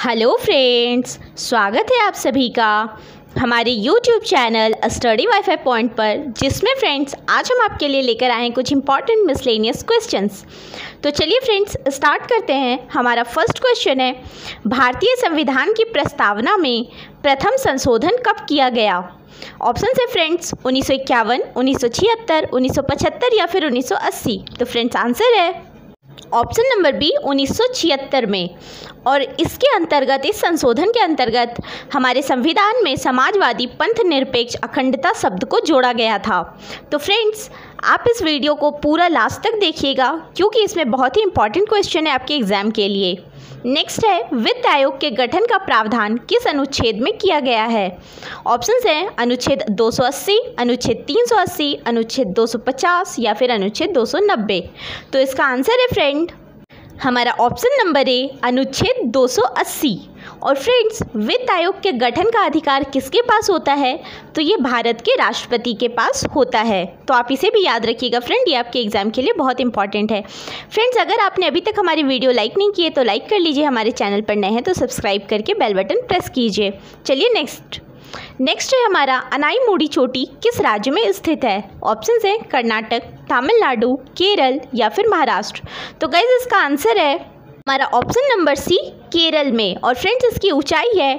Hello friends, स्वागत है आप सभी का हमारे YouTube channel study wifi point पर, जिसमें फ्रेंड्स आज हम आपके लिए लेकर आए हैं कुछ इंपॉर्टेंट मिसलेनियस क्वेश्चंस। तो चलिए फ्रेंड्स स्टार्ट करते हैं। हमारा फर्स्ट क्वेश्चन है, भारतीय संविधान की प्रस्तावना में प्रथम संशोधन कब किया गया? ऑप्शन है फ्रेंड्स 1951, 1976, 1975 या फिर 1980। तो फ्रेंड्स आंसर है ऑप्शन नंबर बी 1976 में। और इसके अंतर्गत, इस संशोधन के अंतर्गत हमारे संविधान में समाजवादी पंथ निरपेक्ष अखंडता शब्द को जोड़ा गया था। तो फ्रेंड्स आप इस वीडियो को पूरा लास्ट तक देखिएगा, क्योंकि इसमें बहुत ही इंपॉर्टेंट क्वेश्चन है आपके एग्जाम के लिए। नेक्स्ट है, वित्त आयोग के गठन का प्रावधान किस अनुच्छेद में किया गया है? ऑप्शंस हैं अनुच्छेद 280, अनुच्छेद 380, अनुच्छेद 250 या फिर अनुच्छेद 290। तो इसका आंसर है फ्रेंड हमारा ऑप्शन नंबर ए अनुच्छेद 280। और फ्रेंड्स वित्त आयोग के गठन का अधिकार किसके पास होता है? तो ये भारत के राष्ट्रपति के पास होता है। तो आप इसे भी याद रखिएगा फ्रेंड, ये आपके एग्जाम के लिए बहुत इंपॉर्टेंट है। फ्रेंड्स अगर आपने अभी तक हमारी वीडियो लाइक नहीं की है तो लाइक कर लीजिए, हमारे चैनल पर नए हैं तो सब्सक्राइब करके बेल बटन प्रेस कीजिए। चलिए नेक्स्ट है हमारा, अनाईमुड़ी चोटी किस राज्य में स्थित है? ऑप्शंस हैं कर्नाटक, तमिलनाडु, केरल या फिर महाराष्ट्र। तो गाइज इसका आंसर है हमारा ऑप्शन नंबर सी केरल में। और फ्रेंड्स इसकी ऊंचाई है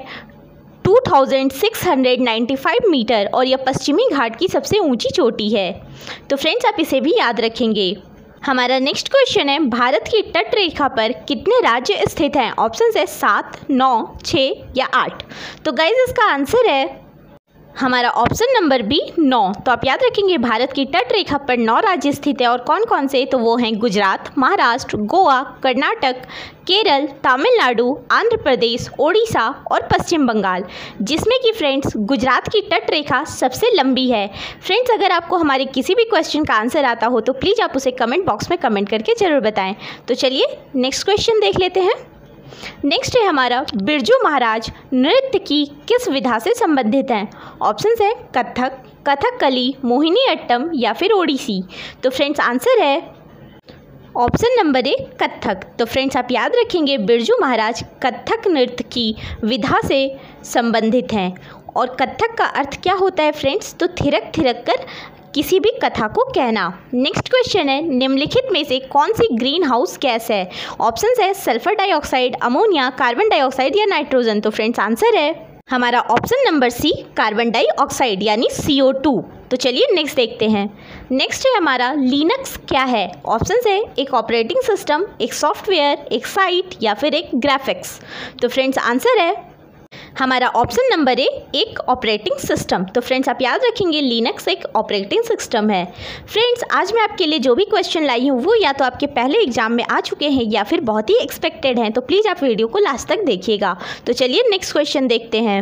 2695 मीटर और यह पश्चिमी घाट की सबसे ऊंची चोटी है। तो फ्रेंड्स आप इसे भी याद रखेंगे। हमारा नेक्स्ट क्वेश्चन है, भारत की तट रेखा पर कितने राज्य स्थित हैं? ऑप्शन है 7, 9, 6 या 8। तो गाइज इसका आंसर है हमारा ऑप्शन नंबर बी 9। तो आप याद रखेंगे भारत की तट रेखा पर 9 राज्य स्थित है। और कौन कौन से? तो वो हैं गुजरात, महाराष्ट्र, गोवा, कर्नाटक, केरल, तमिलनाडु, आंध्र प्रदेश, ओडिशा और पश्चिम बंगाल, जिसमें कि फ्रेंड्स गुजरात की तट रेखा सबसे लंबी है। फ्रेंड्स अगर आपको हमारे किसी भी क्वेश्चन का आंसर आता हो तो प्लीज़ आप उसे कमेंट बॉक्स में कमेंट करके ज़रूर बताएं। तो चलिए नेक्स्ट क्वेश्चन देख लेते हैं। नेक्स्ट है हमारा, बिरजू महाराज नृत्य की किस विधा से संबंधित हैं? ऑप्शंस है कथक, कथकली, मोहिनी अट्टम या फिर ओडिसी। तो फ्रेंड्स आंसर है ऑप्शन नंबर ए कथक। तो फ्रेंड्स आप याद रखेंगे बिरजू महाराज कथक नृत्य की विधा से संबंधित हैं। और कथक का अर्थ क्या होता है फ्रेंड्स? तो थिरक थिरक कर किसी भी कथा को कहना। नेक्स्ट क्वेश्चन है, निम्नलिखित में से कौन सी ग्रीन हाउस गैस है? ऑप्शंस है sulphur dioxide, ammonia, carbon dioxide या नाइट्रोजन। तो फ्रेंड्स आंसर है हमारा option number C carbon dioxide यानी CO2। तो चलिए नेक्स्ट देखते हैं। नेक्स्ट है हमारा, लिनक्स क्या है? ऑप्शंस है एक ऑपरेटिंग सिस्टम, एक सॉफ्टवेयर, एक साइट या फिर एक ग्राफिक्स। तो फ्रेंड्स आंसर है हमारा ऑप्शन नंबर ए एक ऑपरेटिंग सिस्टम। तो फ्रेंड्स आप याद रखेंगे लिनक्स एक ऑपरेटिंग सिस्टम है। फ्रेंड्स आज मैं आपके लिए जो भी क्वेश्चन लाई हूँ वो या तो आपके पहले एग्जाम में आ चुके हैं या फिर बहुत ही एक्सपेक्टेड हैं। तो प्लीज़ आप वीडियो को लास्ट तक देखिएगा। तो चलिए नेक्स्ट क्वेश्चन देखते हैं।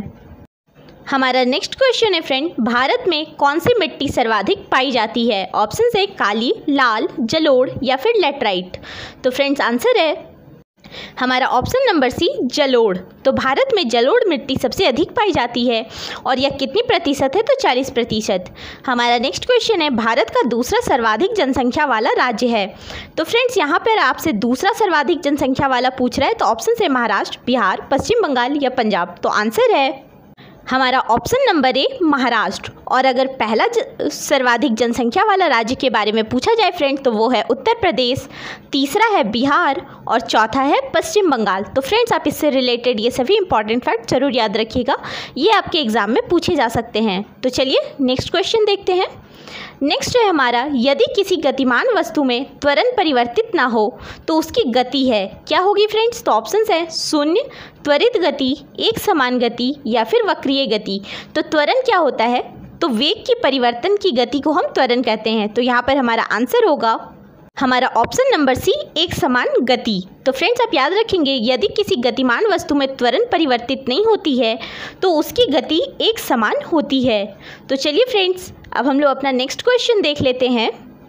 हमारा नेक्स्ट क्वेश्चन है फ्रेंड, भारत में कौन सी मिट्टी सर्वाधिक पाई जाती है? ऑप्शन है काली, लाल, जलोढ़ या फिर लेटराइट। तो फ्रेंड्स आंसर है हमारा ऑप्शन नंबर सी जलोढ़। तो भारत में जलोढ़ मिट्टी सबसे अधिक पाई जाती है। और यह कितनी प्रतिशत है? तो 40%। हमारा नेक्स्ट क्वेश्चन है, भारत का दूसरा सर्वाधिक जनसंख्या वाला राज्य है। तो फ्रेंड्स यहाँ पर आपसे दूसरा सर्वाधिक जनसंख्या वाला पूछ रहा है। तो ऑप्शन है महाराष्ट्र, बिहार, पश्चिम बंगाल या पंजाब। तो आंसर है हमारा ऑप्शन नंबर ए महाराष्ट्र। और अगर पहला सर्वाधिक जनसंख्या वाला राज्य के बारे में पूछा जाए फ्रेंड तो वो है उत्तर प्रदेश, तीसरा है बिहार और चौथा है पश्चिम बंगाल। तो फ्रेंड्स आप इससे रिलेटेड ये सभी इंपॉर्टेंट फैक्ट जरूर याद रखिएगा, ये आपके एग्जाम में पूछे जा सकते हैं। तो चलिए नेक्स्ट क्वेश्चन देखते हैं। नेक्स्ट है हमारा, यदि किसी गतिमान वस्तु में त्वरण परिवर्तित ना हो तो उसकी गति है क्या होगी फ्रेंड्स? तो ऑप्शंस है शून्य, त्वरित गति, एक समान गति या फिर वक्रीय गति। तो त्वरण क्या होता है? तो वेग की परिवर्तन की गति को हम त्वरण कहते हैं। तो यहाँ पर हमारा आंसर होगा हमारा ऑप्शन नंबर सी एक समान गति। तो फ्रेंड्स आप याद रखेंगे यदि किसी गतिमान वस्तु में त्वरण परिवर्तित नहीं होती है तो उसकी गति एक समान होती है। तो चलिए फ्रेंड्स अब हम लोग अपना नेक्स्ट क्वेश्चन देख लेते हैं।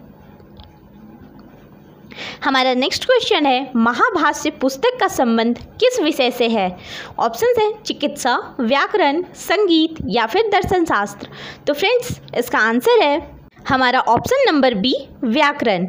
हमारा नेक्स्ट क्वेश्चन है, महाभाष्य पुस्तक का संबंध किस विषय से है? ऑप्शंस हैं चिकित्सा, व्याकरण, संगीत या फिर दर्शन शास्त्र। तो फ्रेंड्स इसका आंसर है हमारा ऑप्शन नंबर बी व्याकरण।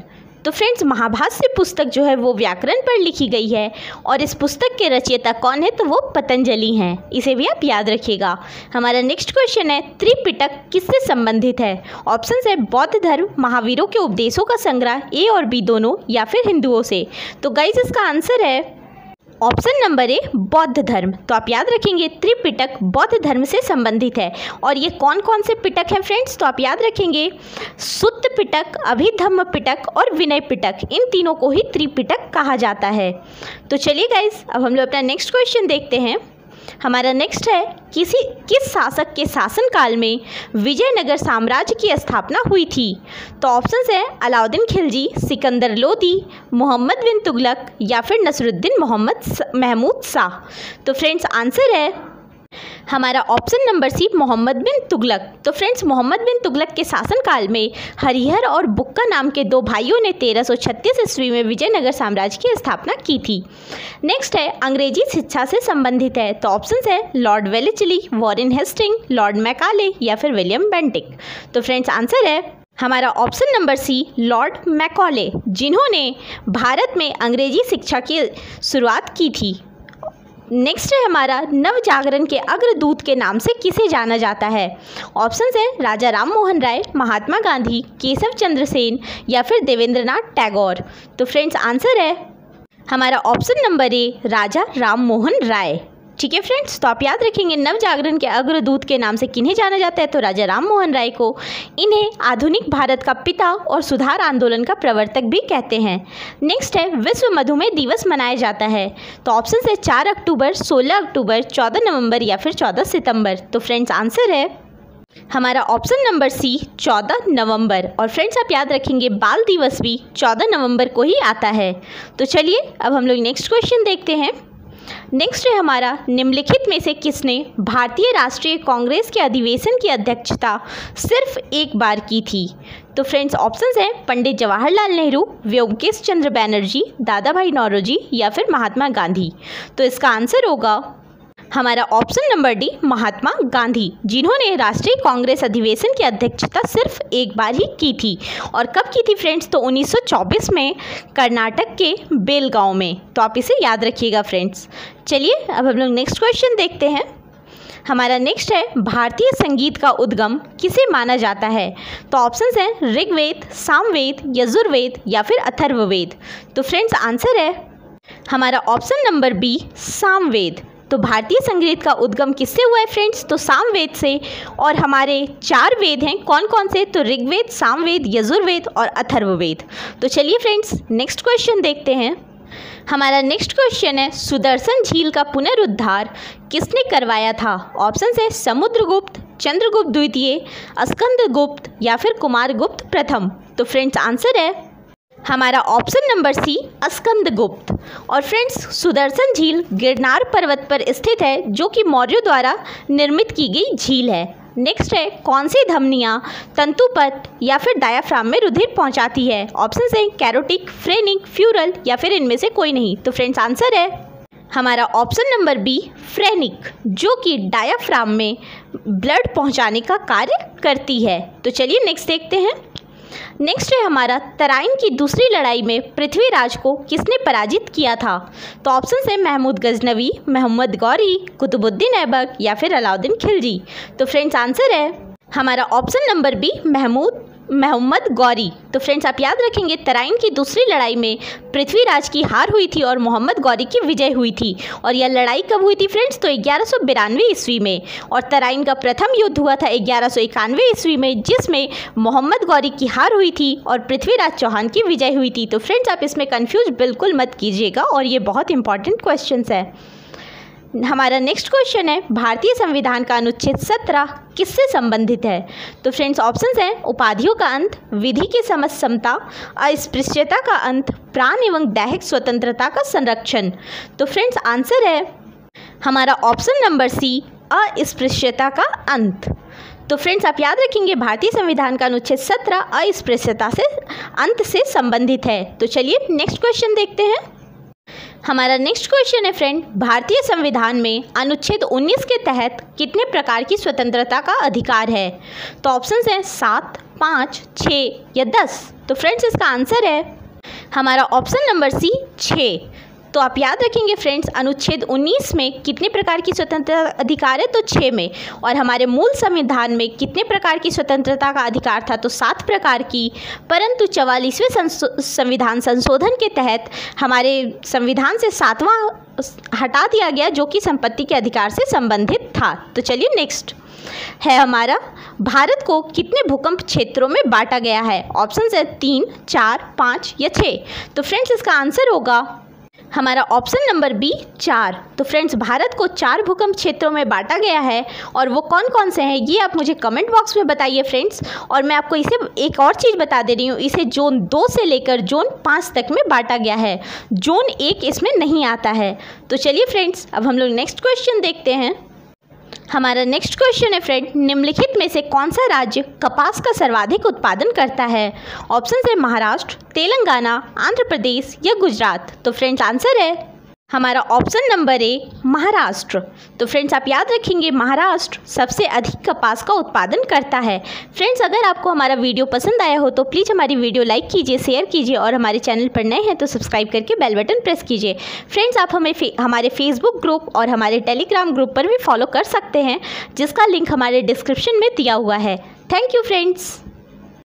तो फ्रेंड्स महाभाष्य पुस्तक जो है वो व्याकरण पर लिखी गई है और इस पुस्तक के रचयिता कौन है, तो वो पतंजलि हैं। इसे भी आप याद रखिएगा। हमारा नेक्स्ट क्वेश्चन है त्रिपिटक किससे संबंधित है? ऑप्शन है बौद्ध धर्म, महावीरों के उपदेशों का संग्रह, ए और बी दोनों, या फिर हिंदुओं से। तो गाइज इसका आंसर है ऑप्शन नंबर ए बौद्ध धर्म। तो आप याद रखेंगे त्रिपिटक बौद्ध धर्म से संबंधित है। और ये कौन कौन से पिटक हैं फ्रेंड्स? तो आप याद रखेंगे सुत्त पिटक, अभिधम्म पिटक और विनय पिटक, इन तीनों को ही त्रिपिटक कहा जाता है। तो चलिए गाइज अब हम लोग अपना नेक्स्ट क्वेश्चन देखते हैं। हमारा नेक्स्ट है किस शासक के शासनकाल में विजयनगर साम्राज्य की स्थापना हुई थी? तो ऑप्शंस है अलाउद्दीन खिलजी, सिकंदर लोदी, मोहम्मद बिन तुगलक, या फिर नसरुद्दीन महमूद शाह। तो फ्रेंड्स आंसर है हमारा option number C Muhammad bin Tughlaq. तो फ्रेंड्स मोहम्मद बिन तुगलक के शासनकाल में हरिहर और बुक्का नाम के दो भाइयों ने 1336 ईस्वी में विजयनगर साम्राज्य की स्थापना की थी। नेक्स्ट है अंग्रेजी शिक्षा से संबंधित है। तो ऑप्शन है lord Wellesley, Warren Hasting, lord Macaulay, या फिर विलियम बेंटिक। तो फ्रेंड्स आंसर है हमारा option number C lord Macaulay, जिन्होंने भारत में अंग्रेजी शिक्षा की शुरुआत की थी। नेक्स्ट है हमारा नव जागरण के अग्रदूत के नाम से किसे जाना जाता है? ऑप्शंस है राजा राम मोहन राय, महात्मा गांधी, केशव चंद्र सेन, या फिर देवेंद्रनाथ टैगोर। तो फ्रेंड्स आंसर है हमारा option number A Raja Ram Mohan Roy. ठीक है फ्रेंड्स, तो आप याद रखेंगे नव जागरण के अग्रदूत के नाम से किन्हें जाना जाता है? तो राजा राम मोहन राय को। इन्हें आधुनिक भारत का पिता और सुधार आंदोलन का प्रवर्तक भी कहते हैं। नेक्स्ट है विश्व मधुमेह दिवस मनाया जाता है। तो ऑप्शन है 4 अक्टूबर, 16 अक्टूबर, 14 नवंबर, या फिर 14 सितंबर। तो फ्रेंड्स आंसर है हमारा ऑप्शन नंबर सी 14 नवंबर। और फ्रेंड्स आप याद रखेंगे बाल दिवस भी 14 नवंबर को ही आता है। तो चलिए अब हम लोग नेक्स्ट क्वेश्चन देखते हैं। नेक्स्ट है हमारा निम्नलिखित में से किसने भारतीय राष्ट्रीय कांग्रेस के अधिवेशन की अध्यक्षता सिर्फ एक बार की थी? तो फ्रेंड्स ऑप्शंस हैं पंडित जवाहरलाल नेहरू, व्योमकेश चंद्र बैनर्जी, दादा भाई नौरोजी, या फिर महात्मा गांधी। तो इसका आंसर होगा हमारा option number D Mahatma Gandhi, जिन्होंने राष्ट्रीय कांग्रेस अधिवेशन की अध्यक्षता सिर्फ एक बार ही की थी। और कब की थी फ्रेंड्स? तो 1924 में कर्नाटक के बेलगांव में। तो आप इसे याद रखिएगा फ्रेंड्स। चलिए अब हम लोग नेक्स्ट क्वेश्चन देखते हैं। हमारा नेक्स्ट है भारतीय संगीत का उद्गम किसे माना जाता है? तो ऑप्शंस हैं ऋग्वेद, सामवेद, यजुर्वेद, या फिर अथर्ववेद। तो फ्रेंड्स आंसर है हमारा ऑप्शन नंबर बी सामवेद। तो भारतीय संगीत का उद्गम किससे हुआ है फ्रेंड्स? तो सामवेद से। और हमारे 4 वेद हैं, कौन कौन से? तो ऋग्वेद, सामवेद, यजुर्वेद और अथर्ववेद। तो चलिए फ्रेंड्स नेक्स्ट क्वेश्चन देखते हैं। हमारा नेक्स्ट क्वेश्चन है सुदर्शन झील का पुनरुद्धार किसने करवाया था? ऑप्शन है समुद्रगुप्त, चंद्रगुप्त द्वितीय, स्कंदगुप्त, या फिर कुमारगुप्त प्रथम। तो फ्रेंड्स आंसर है हमारा ऑप्शन नंबर सी स्कंदगुप्त। और फ्रेंड्स सुदर्शन झील गिरनार पर्वत पर स्थित है, जो कि मौर्यों द्वारा निर्मित की गई झील है। नेक्स्ट है कौन सी धमनियाँ तंतुपथ या फिर डायाफ्राम में रुधिर पहुंचाती है? ऑप्शन है कैरोटिक, फ्रेनिक, फ्यूरल, या फिर इनमें से कोई नहीं। तो फ्रेंड्स आंसर है हमारा ऑप्शन नंबर बी फ्रेनिक, जो कि डायाफ्राम में ब्लड पहुंचाने का कार्य करती है। तो चलिए नेक्स्ट देखते हैं। नेक्स्ट है हमारा तराइन की दूसरी लड़ाई में पृथ्वीराज को किसने पराजित किया था? तो ऑप्शन है महमूद गजनवी, मोहम्मद गौरी, कुतुबुद्दीन ऐबक, या फिर अलाउद्दीन खिलजी। तो फ्रेंड्स आंसर है हमारा option number B Muhammad Ghori. तो फ्रेंड्स आप याद रखेंगे तराइन की दूसरी लड़ाई में पृथ्वीराज की हार हुई थी और मोहम्मद गौरी की विजय हुई थी। और यह लड़ाई कब हुई थी फ्रेंड्स? तो 1192 ईस्वी में। और तराइन का प्रथम युद्ध हुआ था 1191 ईस्वी में, जिसमें मोहम्मद गौरी की हार हुई थी और पृथ्वीराज चौहान की विजय हुई थी। तो फ्रेंड्स आप इसमें कन्फ्यूज बिल्कुल मत कीजिएगा, और ये बहुत इंपॉर्टेंट क्वेश्चन है। हमारा नेक्स्ट क्वेश्चन है भारतीय संविधान का अनुच्छेद 17 किससे संबंधित है? तो फ्रेंड्स ऑप्शंस हैं उपाधियों का अंत, विधि की समता, अस्पृश्यता का अंत, प्राण एवं दैहिक स्वतंत्रता का संरक्षण। तो फ्रेंड्स आंसर है हमारा ऑप्शन नंबर सी अस्पृश्यता का अंत। तो फ्रेंड्स आप याद रखेंगे भारतीय संविधान का अनुच्छेद 17 अस्पृश्यता से अंत से संबंधित है। तो चलिए नेक्स्ट क्वेश्चन देखते हैं। हमारा नेक्स्ट क्वेश्चन है फ्रेंड भारतीय संविधान में अनुच्छेद 19 के तहत कितने प्रकार की स्वतंत्रता का अधिकार है? तो ऑप्शंस हैं 7, 5, 6 या 10। तो फ्रेंड्स इसका आंसर है हमारा ऑप्शन नंबर सी 6। तो आप याद रखेंगे फ्रेंड्स, अनुच्छेद 19 में कितने प्रकार की स्वतंत्रता अधिकार है? तो 6 में। और हमारे मूल संविधान में कितने प्रकार की स्वतंत्रता का अधिकार था? तो 7 प्रकार की। परंतु 44वें संविधान संशोधन के तहत हमारे संविधान से 7वां हटा दिया गया, जो कि संपत्ति के अधिकार से संबंधित था। तो चलिए नेक्स्ट है हमारा, भारत को कितने भूकंप क्षेत्रों में बांटा गया है? ऑप्शन है 3, 4, 5 या 6। तो फ्रेंड्स इसका आंसर होगा हमारा ऑप्शन नंबर बी 4। तो फ्रेंड्स भारत को 4 भूकंप क्षेत्रों में बांटा गया है, और वो कौन कौन से हैं ये आप मुझे कमेंट बॉक्स में बताइए फ्रेंड्स। और मैं आपको इसे एक और चीज़ बता दे रही हूँ, इसे जोन 2 से लेकर जोन 5 तक में बांटा गया है। जोन 1 इसमें नहीं आता है। तो चलिए फ्रेंड्स अब हम लोग नेक्स्ट क्वेश्चन देखते हैं। हमारा नेक्स्ट क्वेश्चन है फ्रेंड, निम्नलिखित में से कौन सा राज्य कपास का सर्वाधिक उत्पादन करता है? ऑप्शन है महाराष्ट्र, तेलंगाना, आंध्र प्रदेश या गुजरात। तो फ्रेंड्स आंसर है हमारा ऑप्शन नंबर ए महाराष्ट्र। तो फ्रेंड्स आप याद रखेंगे महाराष्ट्र सबसे अधिक कपास का उत्पादन करता है। फ्रेंड्स अगर आपको हमारा वीडियो पसंद आया हो तो प्लीज़ हमारी वीडियो लाइक कीजिए, शेयर कीजिए, और हमारे चैनल पर नए हैं तो सब्सक्राइब करके बेल बटन प्रेस कीजिए। फ्रेंड्स आप हमें हमारे फेसबुक ग्रुप और हमारे टेलीग्राम ग्रुप पर भी फॉलो कर सकते हैं, जिसका लिंक हमारे डिस्क्रिप्शन में दिया हुआ है। Thank you friends.